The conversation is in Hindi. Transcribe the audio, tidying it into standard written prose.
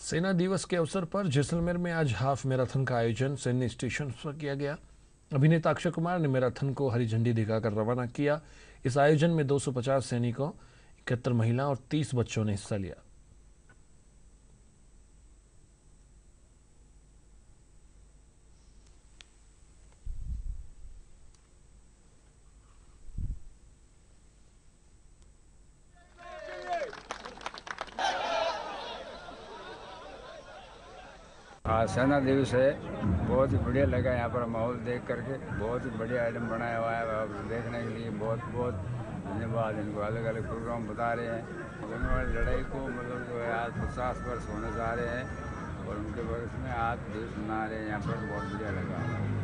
सेना दिवस के अवसर पर जैसलमेर में आज हाफ मैराथन का आयोजन सैन्य स्टेशन पर किया गया। अभिनेता अक्षय कुमार ने मैराथन को हरी झंडी दिखाकर रवाना किया। इस आयोजन में 250 सैनिकों, 71 महिला और 30 बच्चों ने हिस्सा लिया। आज सेना दिवस है। बहुत ही बढ़िया लगा यहाँ पर माहौल देख करके। बहुत ही बढ़िया आइटम बनाया हुआ है। अब देखने के लिए बहुत बहुत धन्यवाद। इनको अलग अलग प्रोग्राम बता रहे हैं। होने वाली लड़ाई को मतलब जो है आज 50 वर्ष होने जा रहे हैं और उनके वर्ष में आज दिवस मना रहे हैं। यहाँ पर बहुत बढ़िया लगा।